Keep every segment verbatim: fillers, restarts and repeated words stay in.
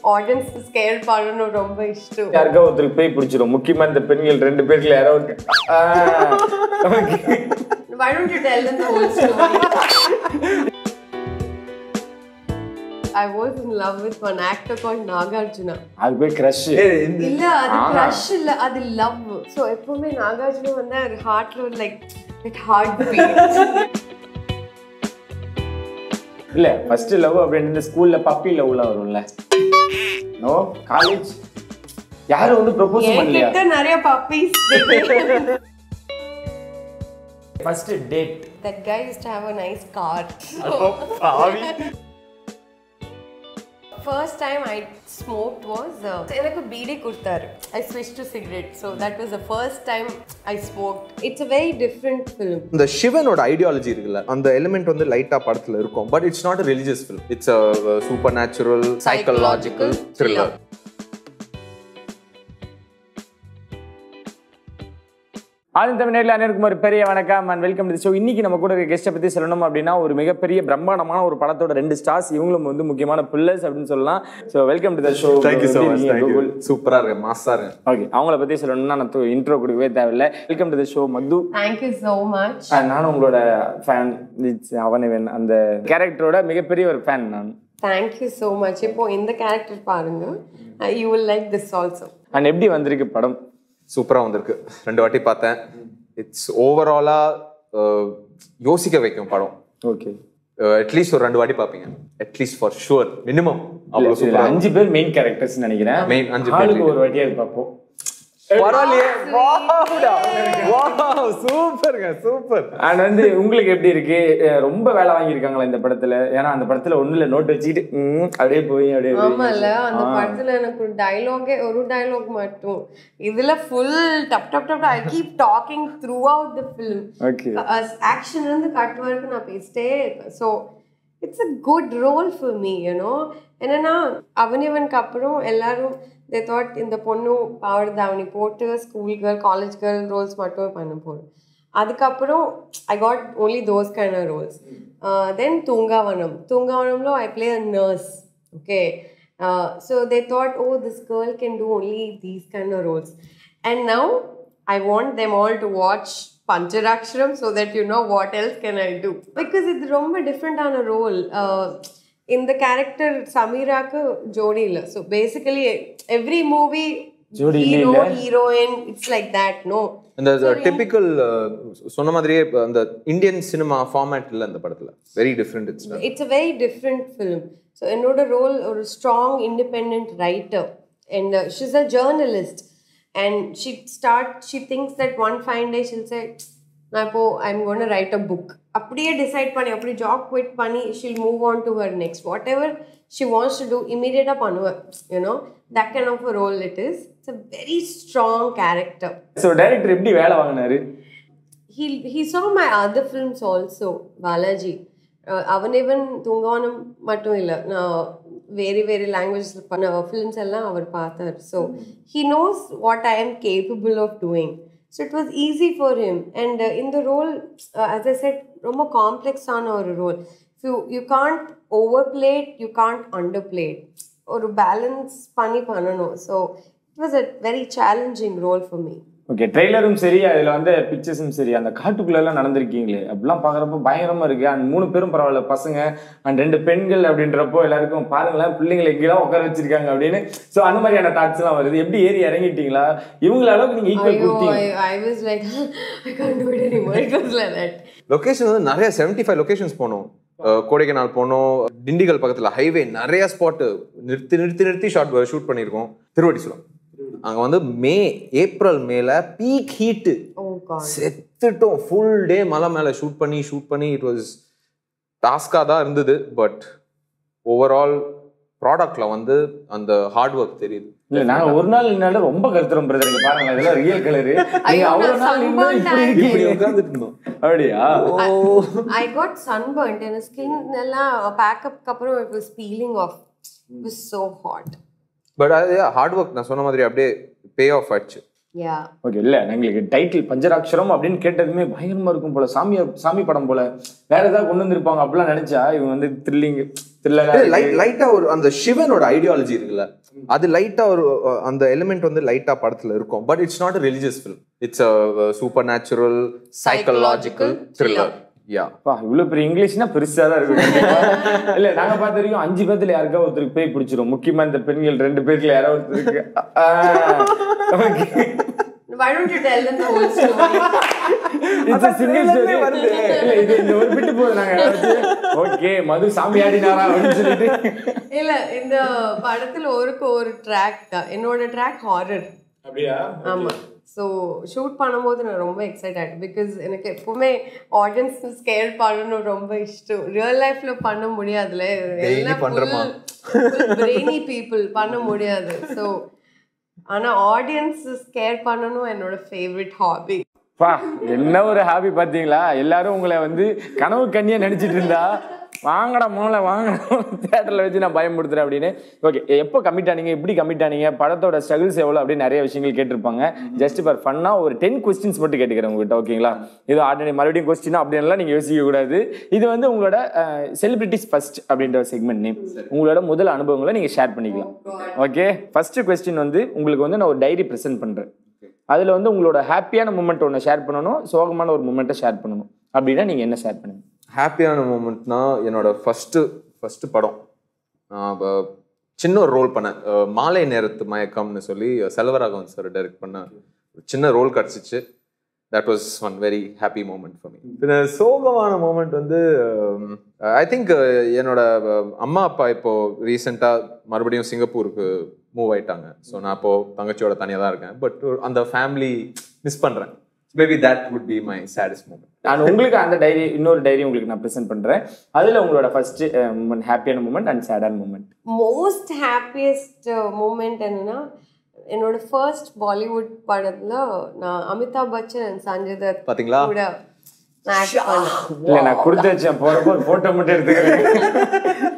Audience scare பண்ணணும் ரொம்ப இஷ்டம். யாருக்கா ஒருத்தருக்கு பேய் பிடிச்சிரும். முக்கியமா இந்த பெண்கள் ரெண்டு பேர்ல யாரோ Why don't you tell them the whole story? I was in love with one actor called Nagarjuna. அது போய் crush இல்ல அது crush இல்ல அது love. So எப்பவுமே நாகார்ஜுனா வந்தா ஒரு ஹார்ட்ல லைக் இட் ஹார்ட் பீட். இல்ல ஃபர்ஸ்ட் லவ் அப்படினு இந்த ஸ்கூல்ல பப்பி லவ்ல வரும்ல. நோ காலேஜ் யாரும் வந்து ப்ரோபோஸ் பண்ணலையா? என்கிட்ட நிறைய puppies. First date. That guy used to have a nice car. First time I smoked was enakku beedi kudtaru. I switched to cigarette. So that was the first time I smoked. It's a very different film. The Shivanoda ideology irukla and the element வந்து லைட்டா படத்துல இருக்கும். But it's not a religious film. It's a supernatural psychological thriller. All Tamil நேயர்களே அனைவருக்கும் ஒரு பெரிய வணக்கம் and welcome to the show. இன்னைக்கு நம்ம கூட இருக்க கெஸ்ட்டை பத்தி சொல்லணும் அப்படின்னா ஒரு மிகப்பெரிய பிரம்மாண்டமான ஒரு படத்தோட ரெண்டு ஸ்டார்ஸ், இவங்களும் வந்து முக்கியமான பில்லர்ஸ் அப்படின்னு சொல்லலாம். So welcome to the show. Thank you so much. Thank you. சூப்பரா இருக்கு, மாஸா இருக்கு. ஓகே, அவங்கள பத்தி சொல்லணும்னா நான் இன்ட்ரோ கொடுக்கவே தேவையில்லை. Welcome to the show Madhu. Thank you so much. நானும் உங்களோட ஃபேன். அவனவன் அந்த கேரக்டரோட மிகப்பெரிய ஒரு ஃபேன் நான். Thank you so much. இப்போ இந்த கேரக்டர் பாருங்க, you will like this also. And எப்படி வந்திருக்கு படம்? சூப்பரா வந்திருக்கு. ரெண்டு வாட்டி பார்த்தேன். இட்ஸ் ஓவராலா யோசிக்க வைக்கும் படம். ஓகே, அட்லீஸ்ட் ஒரு ரெண்டு வாட்டி பார்ப்பீங்க. At least for sure minimum. அவ்வளவு சூப்பரா. அஞ்சு பேர் மெயின் கேரக்டர்ஸ் நினைக்கிறேன். மெயின் அஞ்சு பேர் ஒரு வாட்டியாவது பார்ப்போம். பரவாயில்லையே. வாவ், சூப்பர்ங்க, சூப்பர். அண்ட் வந்து உங்களுக்கு எப்படி இருக்கு? ரொம்ப வேலை வாங்கியிருக்காங்களா இந்த படத்துல? ஏன்னா அந்த படத்துல ஒண்ணுல நோட் வச்சுக்கிட்டு அப்படியே போய் அப்படியே. ஆமால, அந்த படத்துல எனக்கு ஒரு டயலாகே ஒரு டயலாக் மட்டும், இதுல full dub dub dub I keep talking throughout the film. Okay, action இருந்து கட் வரைக்கும் நான் பேசிட்டே இருக்கேன். So it's a good role for me, you know. என்னன்னா அவனிவனுக்கு அப்புறம் எல்லாரும் they thought இந்த பொண்ணு பாவாடை தாவணி போட்டு school girl college girl roles மட்டும் பண்ண போகிறோம். அதுக்கப்புறம் I got only those kind of roles. Then Thoongaavanam தூங்காவனம்లో I play a nurse. Okay, so they thought oh this girl can do only these kind of roles. And now I want them all to watch Pancharaksharam so that you know what else can I do, because இது ரொம்ப டிஃப்ரெண்டான role. இந்த character சமீராக்கு ஜோடி இல்லை. So basically every movie hero heroine it's like that. No, இந்த typical சொன்ன மாதிரியே அந்த இந்தியன் சினிமா ஃபார்மேட் இல்லை இந்த படத்துல. Very different. It's it's a very different film. So என்னோட ரோல் ஒரு strong independent writer and she is a journalist and she start she thinks that one fine day she'll say நான் இப்போ I am going to write a book. அப்படியே decide பண்ணி அப்படி job quit பண்ணி she'll move on to her next whatever she wants to do இமீடியட்டாக பண்ணுவேன். You know that kind of a role it is. It's a very strong character. So director எப்படி வேலை வாங்கினாரு? He he saw my other films also, Balaji. Avan Ivan Thoongavanam மட்டும் இல்லை, நான் வேறு வேறு லாங்குவேஜில் பண்ண ஃபிலிம்ஸ் எல்லாம் அவர் பார்த்தார். So he knows what I am capable of doing. So it was easy for him. And uh, in the role, uh, as I said, ரொம்ப காம்ப்ளெக்ஸான ஒரு role. you you can't overplay it, you can't underplay it. ஒரு balance பண்ணி பண்ணணும். So it was a very challenging role for me. Okay, ட்ரெய்லரும் சரி அதில் வந்து பிக்சர்ஸும் சரி அந்த காட்டுக்குள்ளெல்லாம் நடந்திருக்கீங்களே, அப்படிலாம் பார்க்குறப்போ பயங்கரமாக இருக்குது. அண்ட் மூணு பேரும் பரவாயில்ல பசங்க அண்ட் ரெண்டு பெண்கள் அப்படின்றப்போ எல்லாருக்கும் பாருங்களேன் பிள்ளைங்களை எங்கேலாம் உட்கார வச்சிருக்காங்க அப்படின்னு. ஸோ அந்த மாதிரியான தாட்ஸ்லாம் வருது. எப்படி ஏறி இறங்கிட்டீங்களா? இவங்கள அளவுக்கு நீங்கள் ஈக்குவல் கொடுத்தீங்க? I was like I can't do it anymore. It was like that. Location வந்து நிறைய செவன்டி ஃபைவ் லொகேஷன்ஸ் போனோம். கோடைக்கானல் போனோம், திண்டிகல் பக்கத்தில் ஹைவே நிறைய ஸ்பாட்டு நிறுத்தி நிறுத்தி நிறுத்தி ஷார்ட் ஷூட் பண்ணியிருக்கோம். திருவடிசுலம் அங்க வந்து மே ஏப்ரல் மேல பீக் ஹீட்டு, செத்துட்டோம். ஃபுல் டே மலை மேல ஷூட் பண்ணி ஷூட் பண்ணி இட் வாஸ் டாஸ்கா தான் இருந்தது. பட் ஓவரால் ப்ராடக்ட்ல வந்து அந்த ஹார்ட் ஒர்க் தெரியுது. இல்ல நாங்க ஒரு நாள் நின்னால ரொம்ப கருத்துறோம் பிரதர். இங்க பாருங்க இதெல்லாம் ரியல் கலர். நீங்க அவ்வளவு நாள் நின்னா இப்படி உட்கார்ந்துட்டு இருந்தோம். அப்படியே I got sunburnt and skin எல்லாம் பேக்கப் அப்புறம் it was peeling off. It was so hot. But அது ஹார்ட் ஒர்க் நான் சொன்ன மாதிரி அப்படியே பே ஆஃப் ஆச்சு. Yeah okay. இல்ல எங்களுக்கு டைட்டில் பஞ்சராக்ஷரம் அப்படின்னு கேட்டதுமே பயங்கரமா இருக்கும் போல, சாமி சாமி படம் போல வேற ஏதாவது கொண்டு வந்திருப்பாங்க அப்படிலாம் நினைச்சா இவங்க வந்து த்ரில்லிங் லைட்டா ஒரு அந்த சிவனோட ஐடியாலஜி இருக்குல்ல, அது லைட்டா ஒரு அந்த எலிமெண்ட் வந்து லைட்டா படத்துல இருக்கும். But it's not a religious film. It's a supernatural psychological thriller. Yeah பா இவ்வளவு பெரிய இங்கிலீஷ்னா பெருசா தான் இருக்கு. இல்ல நாங்க பார்த்த வரைக்கும் அஞ்சு பேர்த்துல யாருக்கா ஒருத்தருக்கு பேய் பிடிச்சிரும். முக்கியமா இந்த பெண்கள் ரெண்டு பேர்ல யாரோ ஒருத்தருக்கு. Why don't you tell them the whole story? It's a single story. இல்ல இது இந்த ஒரு பிட்டு போடு நாங்க. ஓகே மது சாமி ஆடினாரா அப்படினு சொல்லிட்டு. இல்ல இந்த படத்துல ஒருக்கு ஒரு ட்ராக் தான். என்னோட ட்ராக் ஹாரர். அப்படியே? ஆமா. ஸோ ஷூட் பண்ணும்போது நான் ரொம்ப எக்ஸைட் ஆகிட்டேன். பிகாஸ் எனக்கு எப்பவுமே ஆடியன்ஸ் ஸ்கேர் பண்ணணும் ரொம்ப இஷ்டம். ரியல் லைஃப்ல பண்ண முடியாதுல்ல, எல்லாம் பிரெய்னி பீப்புள் பண்ண முடியாது. ஸோ ஆனால் ஆடியன்ஸ் ஸ்கேர் பண்ணணும் என்னோட ஃபேவரட் ஹாபி. பா என்ன ஒரு ஹாபி பார்த்தீங்களா? எல்லாரும் உங்களை வந்து கனவு கண்ணியா நினைச்சிட்டு இருந்தா வாங்கடா மூளை வாங்கடா தேட்டரில் வச்சு நான் பயன்படுத்துறேன் அப்படின்னு. ஓகே, எப்போ கமிட் ஆனீங்க, எப்படி கமிட் ஆனீங்க, படத்தோட ஸ்ட்ரகிள்ஸ் எவ்வளோ அப்படின்னு நிறைய விஷயங்கள் கேட்டிருப்பாங்க. ஜஸ்ட் ஃபார் ஃபன்னா ஒரு டென் கொஸ்டின்ஸ் மட்டும் கேட்டுக்கிறேன் உங்ககிட்ட. ஓகேங்களா? இது ஆர்டினரி மறுபடியும் கொஸ்டின் அப்படின்லாம் நீங்கள் யோசிக்க கூடாது. இது வந்து உங்களோட செலிபிரிட்டிஸ் ஃபர்ஸ்ட் அப்படின்ற செக்மெண்ட் நேம். உங்களோட முதல் அனுபவங்களை நீங்கள் ஷேர் பண்ணிக்கலாம். ஓகே, ஃபர்ஸ்ட் கொஸ்டின் வந்து உங்களுக்கு வந்து நான் ஒரு டைரி ப்ரெசென்ட் பண்ணுறேன். அதில் வந்து உங்களோட ஹாப்பியான மூமெண்ட் ஒன்று ஷேர் பண்ணணும், சோகமான ஒரு மூமெண்ட்டை ஷேர் பண்ணணும். அப்படின்னா நீங்கள் என்ன ஷேர் பண்ணுங்க? ஹாப்பியான மூமெண்ட்னா என்னோட ஃபஸ்ட்டு ஃபஸ்ட்டு படம் நான் சின்ன ஒரு ரோல் பண்ணேன். மாலை நேரத்து மயக்கம்னு சொல்லி செல்வராகவன் சார் டைரக்ட் பண்ண ஒரு சின்ன ரோல் கிடச்சிச்சு. That was one very happy moment for me. பின்ன சோகமான மூமெண்ட் வந்து ஐ திங்க் என்னோட அம்மா அப்பா இப்போ ரீசெண்டாக மறுபடியும் சிங்கப்பூருக்கு மூவ் ஆயிட்டாங்க. ஸோ நான் இப்போ தங்கச்சியோட தனியாக தான் இருக்கேன். பட் அந்த ஃபேமிலி மிஸ் பண்ணுறேன். Maybe that would be my saddest moment. நான் உங்களுக்கு அந்த டைரி இன்னொரு டைரி உங்களுக்கு நான் ப்ரெசென்ட் பண்றேன். அதுல உங்களோட ஃபர்ஸ்ட் மூமெண்ட், ஹாப்பியான மூமெண்ட் அண்ட் சேடான மூமெண்ட். மோஸ்ட் ஹாப்பியஸ்ட் மூமெண்ட் என்னன்னா என்னோட ஃபர்ஸ்ட் பாலிவுட் படத்துல நான் அமிதாப் பச்சன் அண்ட் சஞ்சய் தத் பாத்தீங்களா கூட நான் ஆக்ட் பண்ணேன். இல்ல நான் கொடுத்து வச்சேன், போறப்போ ஒரு போட்டோ மட்டும் எடுத்துக்கிறேன்.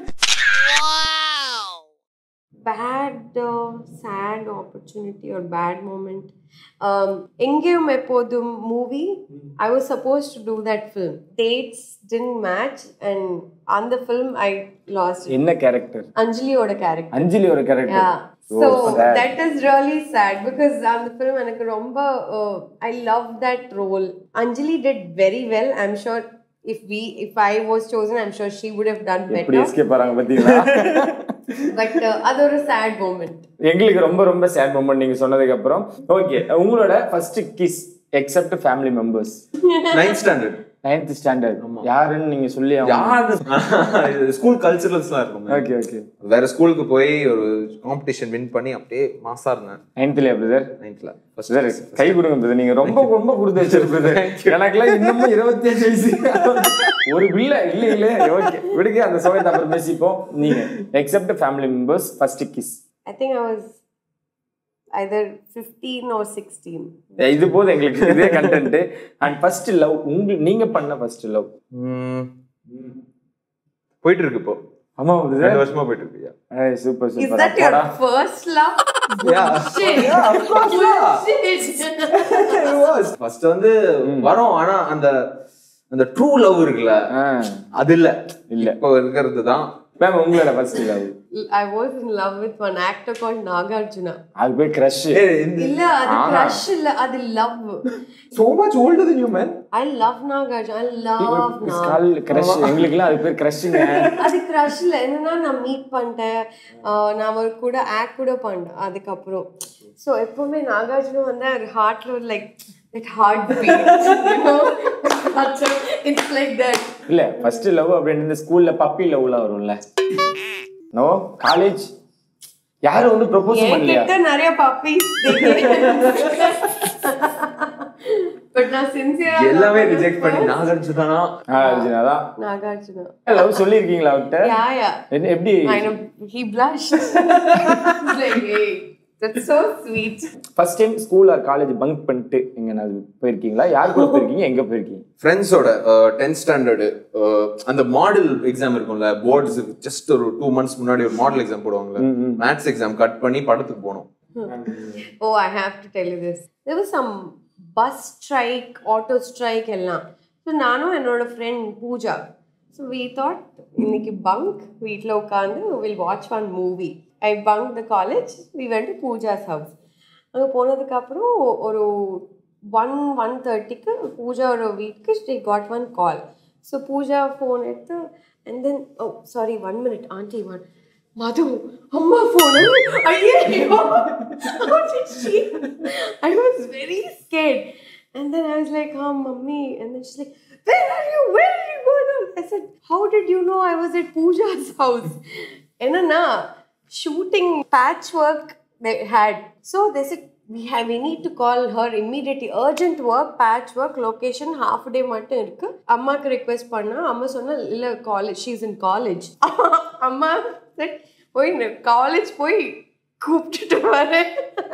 Bad uh, sad opportunity or bad moment. um Engeyum Eppodum movie, I was supposed to do that film. Dates didn't match and on the film I lost it. என்ன character? Anjali oda character. Anjali oda character. Yeah. So oh, that is really sad because on the film எனக்கு ரொம்ப uh, I love that role. Anjali did very well. I'm sure if we if I was chosen, I'm sure she would have done better. எப்படி escape ஆறாங்க பாத்தீங்களா? But அது ஒரு chat moment. எங்களுக்கு ரொம்ப ரொம்ப சேட் மூமெண்ட் நீங்க சொன்னதுக்கு அப்புறம். ஓகே, உங்களோட first kiss except family members? Ninth standard. Ninth standard யாருன்னு நீங்க சொல்லி யாரு? ஸ்கூல் கல்ச்சரல்ஸ்லாம் இருக்கும். Okay okay. வேற ஸ்கூலுக்கு போய் ஒரு காம்படிஷன் வின் பண்ணி அப்படியே மாசா இருந்தேன். நைன்த்லயா பிரதர்? நைன்த்ல பிரதர் கை கொடுங்க பிரதர். நீங்க ரொம்ப ரொம்ப கொடுத்து வச்சிருப்பீங்க. எனக்குலாம் இன்னமும் இருபத்தி அஞ்சு வயசு ஒரு பில்ல இல்ல இல்ல. ஓகே விடுங்க, அந்த சோகத்தை அப்புறம் பேசிப்போம். நீங்க except family members first kiss? I think I was either fifteen or sixteen. இது போது எங்களுக்கு இதே கண்டென்ட். அண்ட் ஃபர்ஸ்ட் லவ், உங்க நீங்க பண்ண ஃபர்ஸ்ட் லவ் போயிட்டு இருக்கு இப்போ. ஆமா ரெண்டு வருஷமா போயிட்டு இருக்கு. ஏய் super super. Is that your first love? Yeah. Shit. Yeah, of course. Shit. It was. First வந்து வரோம், ஆனா அந்த அந்த ட்ரூ லவ் இருக்குல்ல அது இல்ல. இல்ல இப்போ இருக்கிறது தான். மேம் உங்களோட first love? I was in love with one actor called Nagarjuna. அது பேர் கிரஷ்? இல்ல அது crush இல்ல, அது love. So much older than you, man. I love Nagarjuna. I love It's called crush. எங்களுக்குலாம் அது பேர் கிரஷ்ங்க. அது crush இல்ல. என்னன்னா நான் மீட் பண்ணிட்டேன், நான் அவர் கூட ஆக்ட் கூட பண்ணேன் அதுக்கப்புறம். ஸோ எப்பவுமே நாகார்ஜுனா வந்து ஒரு ஹார்ட்ல ஒரு like that heartbeat, you know, it's like that. இல்ல ஃபர்ஸ்ட் லவ் அப்படினு இந்த ஸ்கூல்ல பப்பி லவ்ல வரும்ல. நோ காலேஜ் யாரும் வந்து ப்ரோபோஸ் பண்ணலையா? என்கிட்ட நிறைய பப்பீஸ். பட் நான் சின்சியரா எல்லாமே ரிஜெக்ட் பண்ணி நாகார்ஜுனா நாகார்ஜுனா தான். நாகார்ஜுனா லவ் சொல்லிருக்கீங்களா அவர்ட்ட? யா யா. எப்படி? I know he blushed. Like hey, that's so sweet. First time school or college bunk பண்ணிட்டு எங்க நான் போயிருக்கீங்களா? யார் கூட போயிருக்கீங்க, எங்க போயிருக்கீங்க? ஃப்ரெண்ட்ஸோட டென்த் ஸ்டாண்டர்டு அந்த மாடல் எக்ஸாம் இருக்கும்ல, போர்ட்ஸ் ஜஸ்ட் ஒரு டூ மந்த்ஸ் முன்னாடி ஒரு மாடல் எக்ஸாம் போடுவாங்கல்ல, மேத்ஸ் எக்ஸாம் கட் பண்ணி படத்துக்கு போனோம். Oh, I have to tell you this. There was some bus strike, auto strike எல்லாம். ஸோ நானும் என்னோட friend Pooja, So we thought, இன்னைக்கு bunk வீட்டில் உட்காந்து we'll watch one movie. I bunked the college. We went to Pooja's house. அங்கே போனதுக்கப்புறம் ஒரு one one தேர்ட்டிக்கு பூஜா ஒரு வீட்டுக்கு she got one call. So Pooja phone எடுத்து and then oh sorry one minute auntie one Madhu amma phone ayyo how did she I was very scared and then I was like oh mummy and then she's like where are you where are you going on? I said how did you know I was at Pooja's house enna na shooting patchwork they had so they said we have we need to call her immediately urgent work patchwork location half day mattum irukku amma ku request panna amma sonna illa college she's in college amma said போய் college போய் கூப்பிட்டுட்டு வரேன்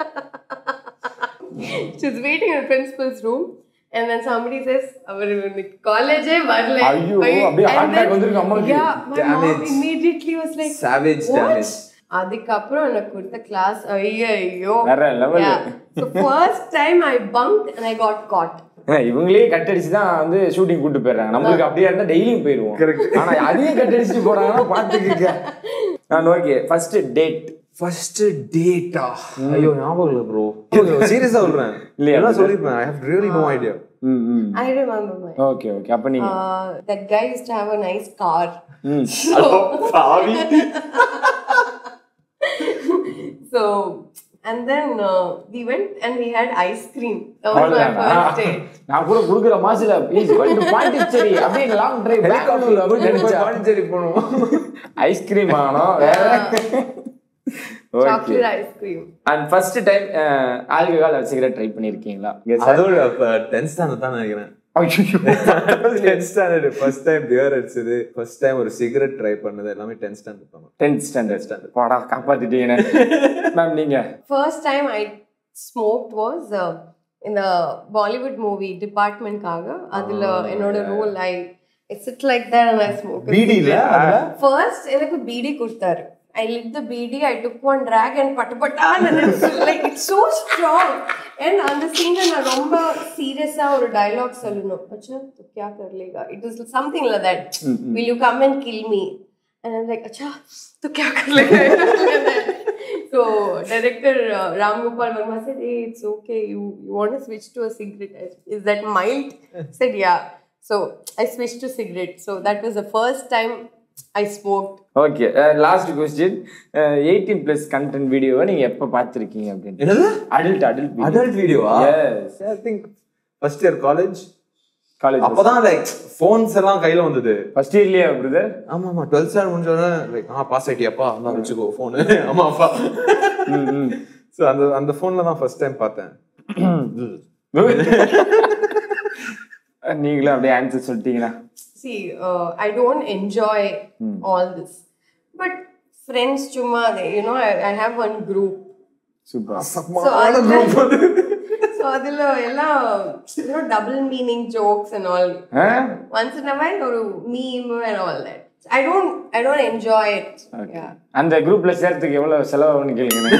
she's waiting in the principal's room and then somebody says அவர் காலேஜே வரல ஐயோ அப்படியே heart attack வந்திருக்கு அம்மாக்கு yeah my mom immediately was like savage damage அதுக்கப்புறம் எனக்கு கொடுத்த கிளாஸ் ஐயோ வேற level so first time I bunked and I got caught இவங்களே கட்டடிச்சு தான் வந்து ஷூட்டிங் கூட்டு போயிடுறாங்க நம்மளுக்கு அப்படியே இருந்தா டெய்லியும் போயிடுவோம் ஆனா அதையும் கட்டடிச்சுட்டு போறாங்கன்னா பாத்துக்கிக்க நான் ஓகே ஃபர்ஸ்ட் டேட் ஃபர்ஸ்ட் டேட்டா ஐயோ ஞாபகம் இல்ல ப்ரோ சீரியஸா சொல்றேன் இல்ல என்ன சொல்லிருப்பேன் I have really no idea ம் ம் I remember my okay okay அப்ப நீங்க uh, that guy used to have a nice car ம் சாவி so and then uh, we went and we had ice cream that was my first day நான் கூட குடுக்குற மாசில ப்ளீஸ் going to பாண்டிச்சேரி அப்படியே long drive Bangalore அப்படி நினைச்சா பாண்டிச்சேரி போறோம் ஐஸ் கிரீம் ஆனோம் வேற chocolate ice cream and first time alcohol cigarette try பண்ணிருக்கீங்களா அதோட அப்ப tenth standard தான் நினைக்கிறேன் tenth standard first time beer அடிச்சது first time ஒரு cigarette try பண்ணது எல்லாமே tenth standard தான் tenth standard standard போடா காப்பாத்திட்டீங்க மேம் நீங்க first time I smoked was uh, in the Bollywood movie department kaga adula enoda role I I sit like that and I smoke beedi la adula first enakku beedi kuduttaru I lit the beedi I took one drag and patapata and it's like it's so strong and on the scene na romba serious ah or dialogue solunu acha tu kya kar lega it was something like that mm-hmm. Will you come and kill me and I'm like acha tu kya kar lega so director uh, Ram Gopal Verma said hey it's okay you you want to switch to a cigarette is that mild said yeah so I switched to cigarette so that was the first time I smoked. Okay, uh, last question. Uh, eighteen plus content video நீங்க எப்ப பாத்திருக்கீங்க அப்படினு. என்னது? Adult adult video. Adult video ah? Yes. I think first year college. College. அப்பதான் like phones எல்லாம் கையில வந்தது. First yearலயே brother. ஆமா ஆமா twelfth standard முடிஞ்சோனே like ஆ பாஸ் ஆயிட்டியாப்பா அங்க வெச்சுக்கோ phone. ஆமா அப்பா. ம். சோ அந்த அந்த phoneல தான் first time பார்த்தேன். நீங்களே அப்படியே ஆன்சர் சொல்லிட்டீங்களா? See, uh, I don't enjoy hmm. all this. But friends, chuma, they, you know, I, I have one group. Super. So, all group. So, adilla ella, you know, double meaning jokes and all. Huh? Once in a while, or meme and all that. I don't, I don't enjoy it. Okay. Yeah. அந்த குரூப்ல சேர்த்துக்கு எவ்வளவு செலவுன்னு கேளுங்க.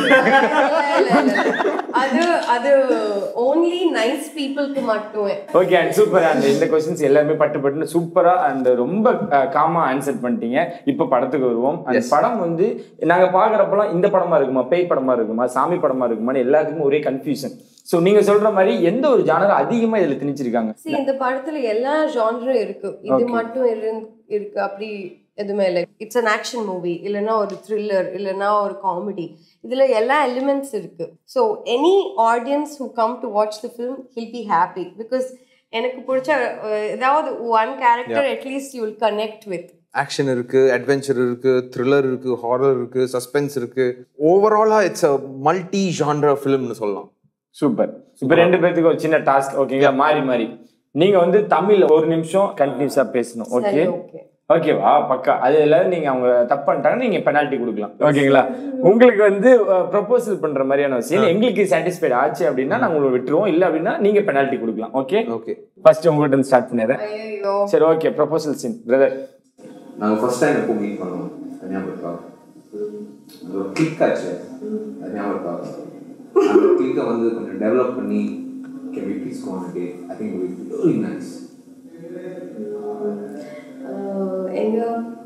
அது அது only nice peopleக்கு மட்டுமே. Okay and super and இந்த क्वेश्चंस எல்லாமே பட்டு பட்டுன்னு சூப்பரா அண்ட் ரொம்ப காமா ஆன்சர் பண்ணிட்டீங்க. இப்போ படத்துக்கு வருவோம். அந்த படம் வந்து நாங்க பாக்குறப்பலாம் இந்த படமா இருக்குமா பேய் படமா இருக்குமா சாமி படமா இருக்குமான்னு எல்லாத்துக்கும் ஒரே கன்ஃபியூஷன். சோ நீங்க சொல்ற மாதிரி எந்த ஒரு ஜானர் அதிகமா இதுல திணிச்சிருக்காங்க? See இந்த படத்துல எல்லா ஜானரும் இருக்கு. இது மட்டும் இருக்கு அப்படி எதுவுமே இல்லை. இட்ஸ் அன் ஆக்ஷன் மூவி இல்லைன்னா ஒரு த்ரில்லர் இல்லைன்னா ஒரு காமெடி இதுல எல்லா எலிமெண்ட்ஸ் இருக்கு. So any audience who come to watch the film will be happy because எனக்கு பிடிச்ச ஏதாவது one character at least you will connect with. Action இருக்கு, அட்வென்ச்சர் இருக்கு, த்ரில்லர் இருக்கு, ஹாரர் இருக்கு, சஸ்பென்ஸ் இருக்கு. ஓவராலா இட்ஸ் அ மல்டி ஜான்ரா ஃபிலிம்னு சொல்லலாம். சூப்பர். இப்போ ரெண்டு பேருக்கு ஒரு சின்ன டாஸ்க் ஓகேங்களா மாறி மாறி நீங்க வந்து தமிழ்ல ஒரு நிமிஷம் கண்டினியூஸா பேசணும். ஓகே ஓகேவா பக்கா அது எல்லாரும் நீங்க அவங்க தப்பு பண்ணிட்டாங்க நீங்க பெனால்ட்டி கொடுக்கலாம் ஓகேங்களா. உங்களுக்கு வந்து ப்ரொபோசல் பண்ற மாதிரியான சீன் எங்களுக்கு சாட்டிஸ்ஃபைட் ஆச்சு அப்படின்னா நாங்க உங்களுக்கு விட்டுருவோம் இல்ல அப்படின்னா நீங்க பெனால்ட்டி கொடுக்கலாம். ஓகே ஓகே ஃபர்ஸ்ட் உங்ககிட்ட இருந்து ஸ்டார்ட் பண்ணிடுறேன். சரி ஓகே ப்ரொபோசல் சீன் பிரதர். நாங்க ஃபர்ஸ்ட் டைம் எப்போ மீட் பண்ணோம் ஞாபகம் ஒரு கிளிக் ஆச்சு அது ஞாபகம் அந்த கிளிக்கை வந்து கொஞ்சம் டெவலப் பண்ணி can we please go on a date? I think it would be really nice.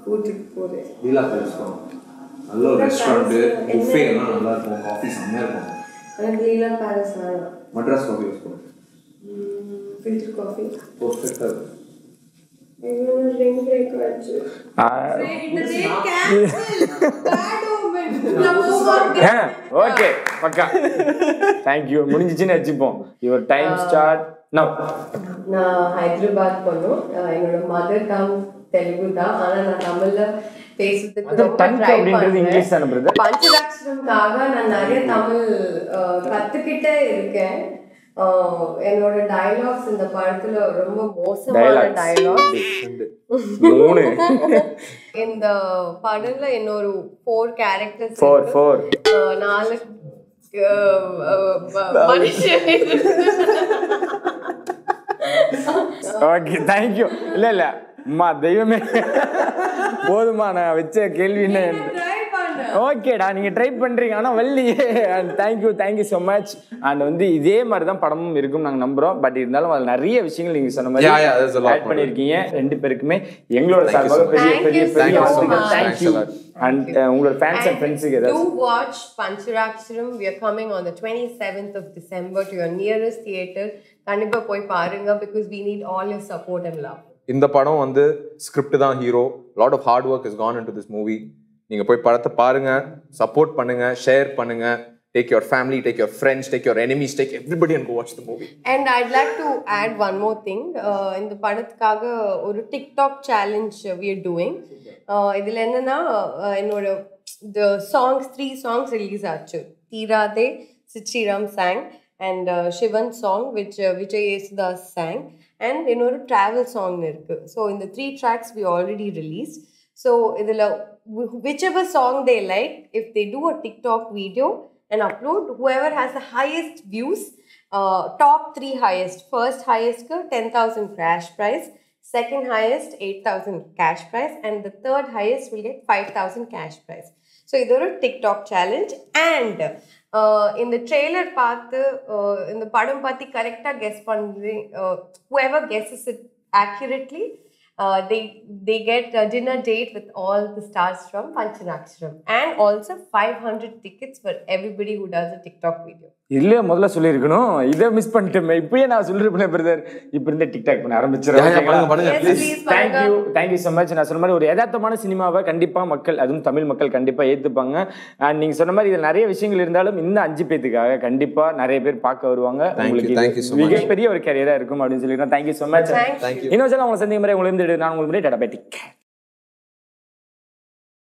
கூட்டிட்டு போறேன். லீலா பேலஸ் போறோம். நல்ல ஒரு ரெஸ்டாரண்ட், புஃபே எல்லாம் நல்லா இருக்கும், காஃபி செம்மையா இருக்கும். எனக்கு லீலா பேலஸ் வேணாம். மட்ராஸ் காஃபி யூஸ் பண்ணுவோம். ஃபில்டர் காஃபி பர்ஃபெக்ட்டா இருக்கும். இன்னொரு ரிங் பிரேக் வச்சு இந்த date cancel bad omen. Okay பக்கா தேங்க்யூ முடிஞ்சிச்சுன்னு வச்சுப்போம். Your time start now. நான் ஹைதராபாத் போனோம். என்னோட மதர் டங் தெலுங்கு தான். ஆனா நான் தமிழ்ல பேசுறதுக்கு ரொம்ப ட்ரை பண்றேன். பஞ்சராட்சரம்காக நான் நிறைய தமிழ் கத்துக்கிட்டே இருக்கேன். என்னோட டயலாக்ஸ் இந்த படத்துல ரொம்ப மோசமான டயலாக்ஸ். இந்த படத்துல இன்னொரு ஃபோர் கேரக்டர்ஸ் ஃபோர் ஃபோர் நாலு மனுஷன். Okay thank you. இல்ல இல்ல அம்மா தெய்வமே போதுமா நான் வச்ச கேள்வி என்ன. ஓகேடா நீங்க ட்ரை பண்றீங்க ஆனா வள்ளியே. And thank you thank you so much. And வந்து இதே மாதிரி தான் படமும் இருக்கும் நாங்க நம்புறோம். பட் இருந்தாலும் அது நிறைய விஷயங்கள் நீங்க சொன்ன மாதிரி ஆட் பண்ணிருக்கீங்க. ரெண்டு பேருக்குமே எங்களோட சார்பாக பெரிய பெரிய பெரிய தேங்க்யூ. அண்ட் உங்களோட ஃபேன்ஸ் அண்ட் ஃப்ரெண்ட்ஸ்க்கு ஏதாவது do watch Pancharaksharam. We are coming on the twenty-seventh of December to your nearest theater. கண்டிப்பா போய் பாருங்க because we need all your support and love. இந்த படம் வந்து ஸ்கிரிப்ட் தான் hero. Lot of hard work is gone into this movie. நீங்க போய் படத்தை பாருங்க, சப்போர்ட் பண்ணுங்க, ஷேர் பண்ணுங்க. Take your family, take your friends, take your enemies, take everybody and go watch the movie. And I'd like to add one more thing. Uh, இந்த படத்துக்காக ஒரு TikTok challenge we are doing. இதில் என்னன்னா என்னோட the songs, three songs release ஆச்சு. தீராதே சிச்சிராம் sang and uh, Shivan song which uh, Vijay Yesudas sang and இன்னொரு travel song இருக்கு. So in the three tracks we already released. So இதில் whichever song they like, if they do a TikTok video and upload, whoever has the highest views, uh, top three highest, first highest ten thousand cash prize, second highest eight thousand cash prize, and the third highest will get five thousand cash prize. So இது ஒரு TikTok challenge. And uh, in the trailer பார்த்து uh, இந்த படம் பத்தி கரெக்டாக guess பண்ணி uh, whoever guesses it accurately, Uh, they they get a dinner date with all the stars from Pancharaksharam and also five hundred tickets for everybody who does a TikTok video. இல்லையா முதல்ல சொல்லியிருக்கணும். இதை miss பண்ணிட்டேன். இப்பயே நான் சொல்லிருப்பேன் brother. இப்போ இருந்தே TikTok பண்ண ஆரம்பிச்சிடறேன். Thank you thank you so much. நான் சொன்ன மாதிரி ஒரு யதார்த்தமான சினிமாவை கண்டிப்பாக மக்கள், அதுவும் தமிழ் மக்கள் கண்டிப்பாக ஏற்றுப்பாங்க. அண்ட் நீங்கள் சொன்ன மாதிரி இதில் நிறைய விஷயங்கள் இருந்தாலும் இந்த அஞ்சு பேத்துக்காக கண்டிப்பாக நிறைய பேர் பார்க்க வருவாங்க. உங்களுக்கு மிகப்பெரிய ஒரு கேரியராக இருக்கும் அப்படின்னு சொல்லிடுறேன். Thank you so much. இன்னொரு அவங்களை சந்திக்கும் முறை உங்களுக்கு நான் உங்களுக்கு டாடா பை.